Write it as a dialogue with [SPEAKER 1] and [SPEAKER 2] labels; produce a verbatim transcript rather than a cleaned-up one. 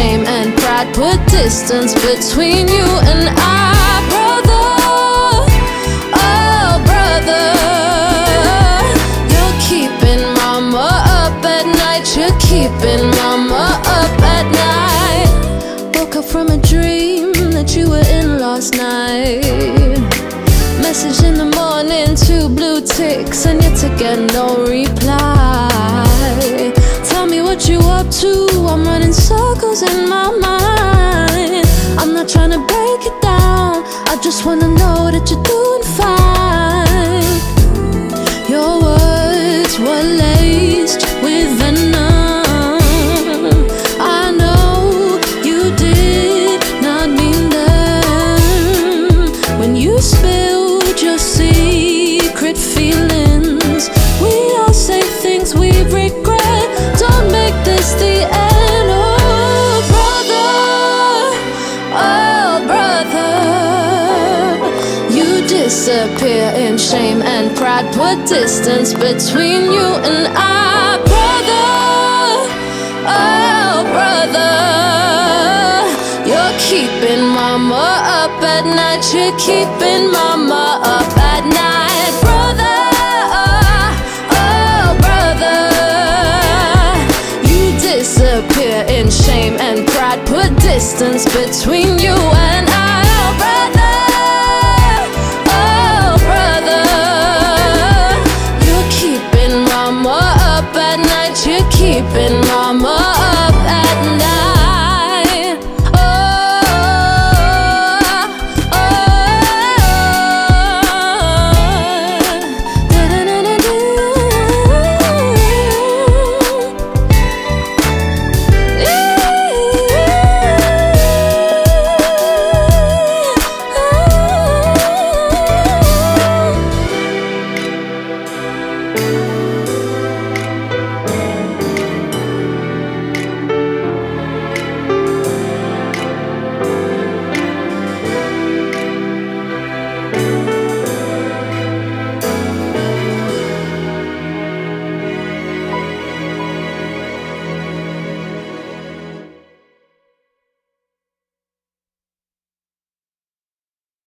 [SPEAKER 1] shame and pride put distance between you and I. Brother, oh brother, you're keeping mama up at night. You're keeping mama up at night. Woke up from a dream that you were in last night. Message in the morning, two blue ticks, and yet again no reply. Tell me what you up to, I'm running circles in my mind. I'm not trying to break it down, I just wanna know that you're doing fine. Your words were laced with venom. I know you did not mean them. When you spilled your secret feelings, we all say things we regret. Don't make this the end. Oh brother, oh brother, you disappear in shame and pride put distance between you and I. Brother, oh brother, you're keeping mama up at night. You're keeping mama up at night. Brother, oh brother, you disappear in shame and pride put distance between you and I. Oh brother, oh brother, you're keeping mama up at night. You're keeping